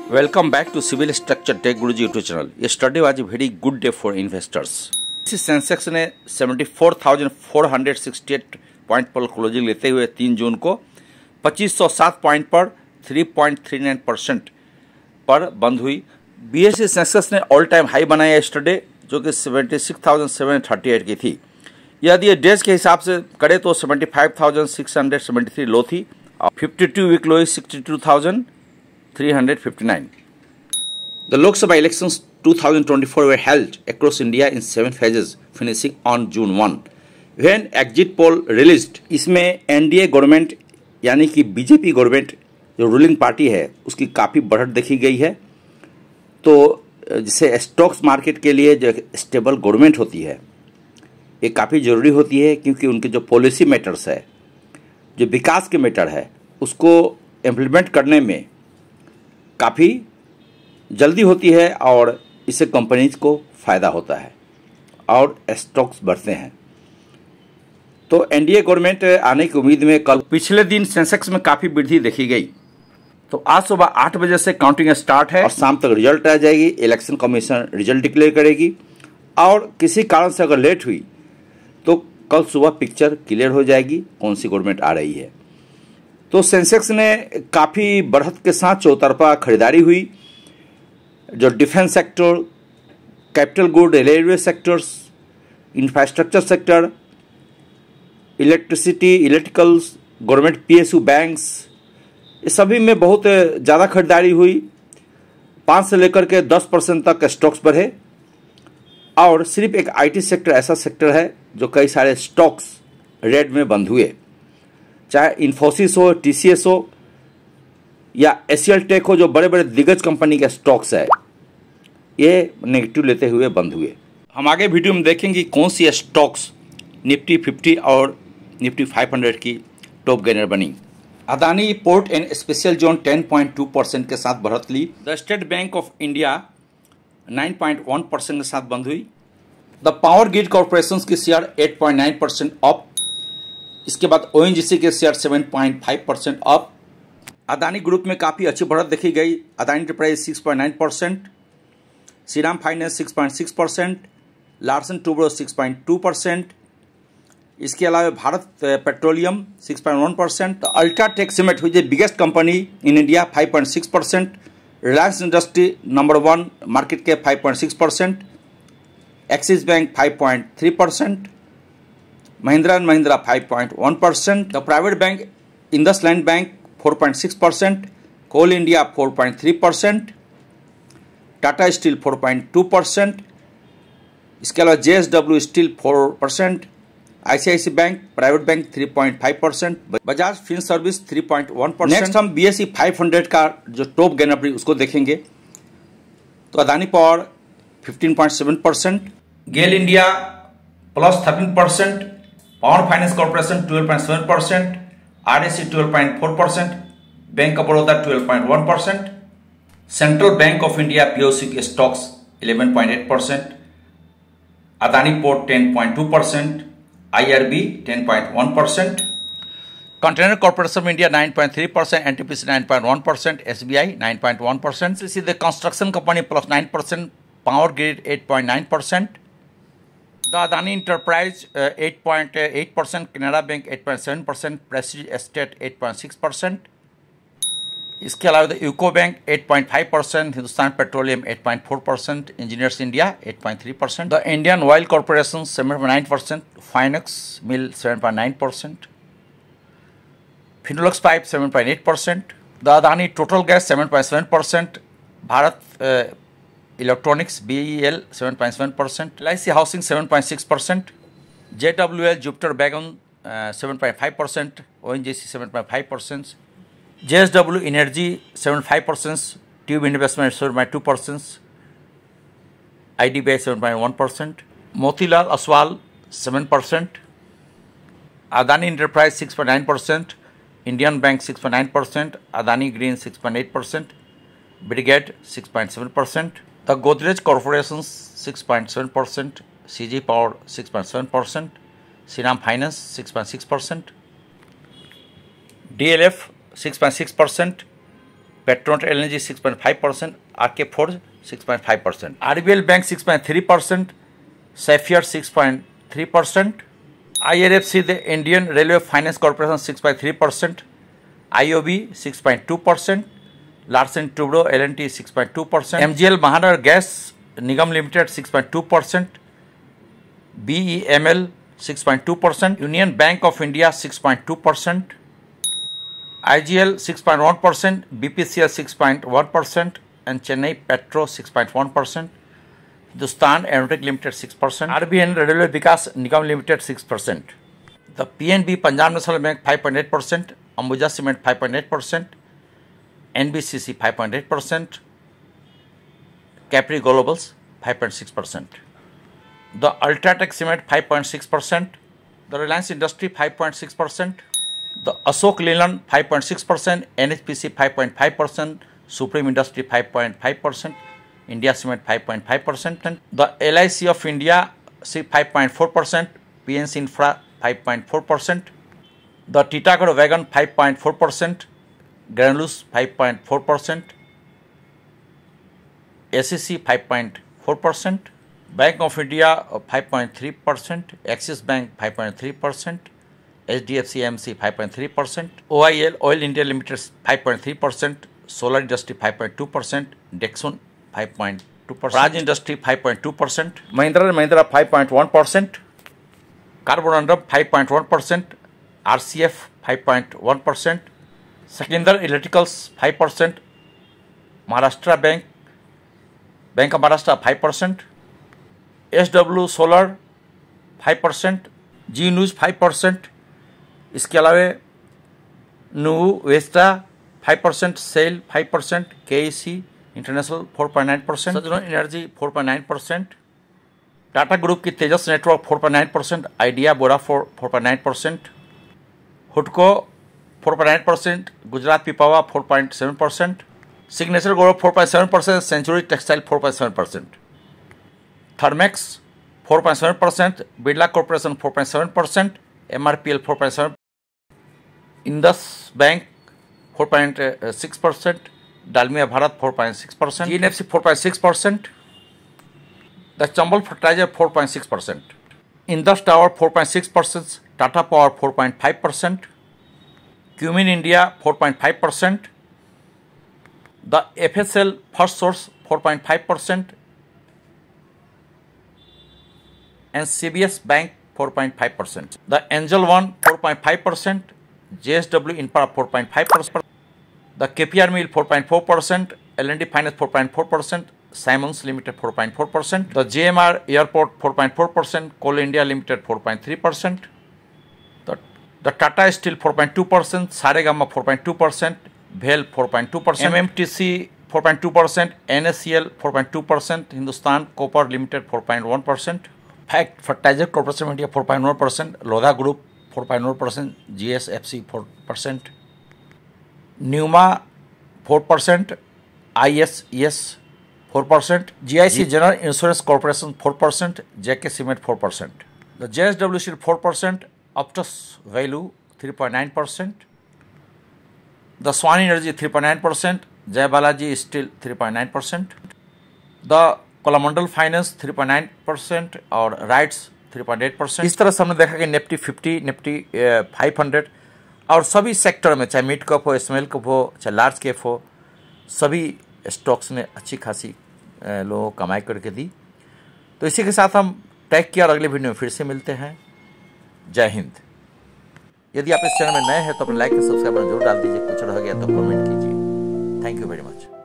Welcome back to Civil Structure Tech Guruji YouTube channel. Yesterday was a very good day for investors. इस Sensex ने 74,468 point पर closing लेते हुए 3 जून को 2507 point पर 3.39% पर बंद हुई। बीएसई सेंसेक्स ने ऑल टाइम हाई बनाया yesterday, जो कि 76,738 की थी। यदि डेज के हिसाब से करें तो 75,673 लो थी और 52 week low 62,359. The Lok Sabha elections 2024 were held across India in 7 phases, finishing on June 1. When exit poll released, इसमें एनडीए गवर्नमेंट यानी कि बीजेपी गवर्नमेंट जो रूलिंग पार्टी है उसकी काफ़ी बढ़त देखी गई है। तो जिसे स्टॉक्स मार्केट के लिए जो स्टेबल गवर्नमेंट होती है ये काफ़ी ज़रूरी होती है, क्योंकि उनके जो पॉलिसी मैटर्स है, जो विकास के मैटर है, उसको इम्प्लीमेंट करने में काफ़ी जल्दी होती है और इससे कंपनीज को फ़ायदा होता है और स्टॉक्स बढ़ते हैं। तो एनडीए गवर्नमेंट आने की उम्मीद में कल पिछले दिन सेंसेक्स में काफ़ी वृद्धि देखी गई। तो आज सुबह 8 बजे से काउंटिंग स्टार्ट है और शाम तक रिजल्ट आ जाएगी। इलेक्शन कमीशन रिजल्ट डिक्लेयर करेगी और किसी कारण से अगर लेट हुई तो कल सुबह पिक्चर क्लियर हो जाएगी कौन सी गवर्नमेंट आ रही है। तो सेंसेक्स ने काफ़ी बढ़त के साथ चौतरफा खरीदारी हुई। जो defence sector, capital good, railway sectors, infrastructure sector, electricity, electricals, government PSU banks, इस सभी में बहुत ज़्यादा खरीदारी हुई। 5 से लेकर के 10% तक स्टॉक्स बढ़े और सिर्फ एक आईटी सेक्टर ऐसा सेक्टर है जो कई सारे स्टॉक्स रेड में बंद हुए, चाहे इन्फोसिस हो, टीसीएस हो या एशियल टेक हो, जो बड़े बड़े दिग्गज कंपनी के स्टॉक्स है, ये नेगेटिव लेते हुए बंद हुए। हम आगे वीडियो में देखेंगे कौन सी स्टॉक्स निफ्टी 50 और निफ्टी 500 की टॉप गेनर बनी। Adani port and special zone 10.2% के साथ बढ़त ली। The State Bank of India 9.1% के साथ बंद हुई। द पावर ग्रिड कॉर्पोरेशन की शेयर 8.9% अप। इसके बाद ओएनजीसी के शेयर 7.5% अप। अदानी ग्रुप में काफ़ी अच्छी बढ़त देखी गई। Adani enterprise 6.9%, Shriram finance 6.6%, Larsen Toubro 6.2%। इसके अलावा भारत पेट्रोलियम 6.1%, अल्ट्राटेक सीमेंट हुई biggest company in India 5.6%, Reliance industry number 1 market के 5.6%, Axis bank 5.3%, Mahindra and Mahindra 5.1%, the private bank IndusInd bank 4.6%, Coal India 4.3%, Tata steel 4.2%, इसके अलावा JSW steel 4%, ICIC bank private bank 3.5%, Bajaj fin service 3.1%। Next हम BSE 500 का जो top gainer उसको देखेंगे। तो Adani power 15.7%, GAIL India plus 13%, power finance corporation 12.7%, RSC 12.4%, bank of Baroda 12.1%, central bank of India POC के stocks 11.8%, Adani port 10.2%, IRB 10.1%, container corporation of India 9.3%, NTPC 9.1%, SBI 9.1%, सीधे construction company plus 9%, power grid 8.9%, the Adani enterprise 8.8%, Canara bank 8.7%, Prestige estate 8.6%, इसके अलावा the UCO bank 8.5%, Hindustan petroleum 8.4%, engineers India 8.3%, the Indian oil corporation 7.9%, फाइनेक्स mill 7.9%, Finolex pipe 7.8%, the Adani total gas 7.7%, Bharat electronics BEL 7.7%, LIC housing 7.6%, JWL Jupiter wagon 7.5%, ONGC 7.5%, JSW energy 7.5%, tube investment 7.2%, IDBI 7.1%, Motilal Oswal 7%, Adani enterprise 6.9%, Indian bank 6.9%, Adani green 6.8%, Brigade 6.7%, the Godrej corporation 6.7%, CG power 6.7%, Shriram finance 6.6%, DLF 6.6%, Petronet LNG 6.5%, RK Forge 6.5%, RBL Bank 6.3%, Sapphire 6.3%, IRFC the Indian Railway Finance Corporation 6.3%, IOB 6.2%, Larsen Toubro L&T 6.2%, MGL Mahanagar Gas Nigam Limited 6.2%, BEML 6.2%, Union Bank of India 6.2%, IGL 6.1%, BPCL 6.1%, and Chennai Petro 6.1%, Hindustan Aeronautic Limited 6%, RBN Railway Vikas Nigam Limited 6%, the PNB Punjab National Bank 5.8%, Ambuja Cement 5.8%, NBCC 5.8%, Capri Global's 5.6%, the Ultratech Cement 5.6%, the Reliance Industry 5.6%, the Ashok Leyland 5.6%, NHPC 5.5%, Supreme Industry 5.5%, India Cement 5.5%, the LIC of India 5.4%, PNC Infra 5.4%, the Titagarh Wagon 5.4%, Granules 5.4%, SEC 5.4%, Bank of India 5.3%, Axis Bank 5.3%, HDFC AMC 5.3%, OIL Oil India Limited 5.3%, Solar Industry 5.2%, Dexon 5.2%, Raj Industry 5.2%, Mahindra & Mahindra 5.1%, Carborundum 5.1%, RCF 5.1%, Secondar Electricals 5%, Maharashtra Bank, Bank of Maharashtra 5%, SW Solar 5%, G News 5%, इसके अलावा नुवु वेस्टा 5%, SAIL 5%, KEC international 4.9%, सजनों energy 4.9%, Tata group की Tejas network 4.9%, आइडिया बोरा 4.9%, हुडको 4.9%, Gujarat Pipavav 4.7%, signature group 4.7%, century textile 4.7%, Thermax 4.7%, Birla corporation 4.7%, MRPL 4.7%, Indus bank 4.6%, Dalmia Bharat 4.6%, GNFC 4.6%, the Chambal fertiliser 4.6%, Indus tower 4.6%, Tata power 4.5%, क्यूमिन India 4.5%, the FSL first source 4.5%, and CBS Bank 4.5%. The Angel One 4.5%, JSW Infra 4.5%, the KPR Mill 4.4%, L&D Finance 4.4%, Simons Limited 4.4%, the JMR Airport 4.4%, Coal India Limited 4.3%, the Tata Steel 4.2%, Saregama 4.2%, BHEL 4.2%, MMTC 4.2%, NSCL 4.2%, Hindustan Copper Limited 4.1%, Fact Fertilizer Corporation of India 4.1%, Lodha Group 4.1%, GSFC 4%, Numa 4%, ISES 4%, GIC General Insurance Corporation 4%, JK Cement 4%, the JSW Steel 4%, Optus Value 3.9%, the Swan Energy 3.9%, Jai Balaji Steel 3.9%, the कोलामंडल finance 3.9% और rights 3.8%। इस तरह से हमने देखा कि Nifty 50, Nifty 500 और सभी सेक्टर में, चाहे मिड कैप हो, स्मॉल कैप हो, चाहे लार्ज कैप हो, सभी स्टॉक्स ने अच्छी खासी लोगों को कमाई करके दी। तो इसी के साथ हम टैग किया और अगले वीडियो में फिर से मिलते हैं। जय हिंद। यदि आप इस चैनल में नए हैं तो अपने लाइक और सब्सक्राइब जरूर डाल दीजिए। कुछ रह गया तो कमेंट कीजिए। Thank you very much.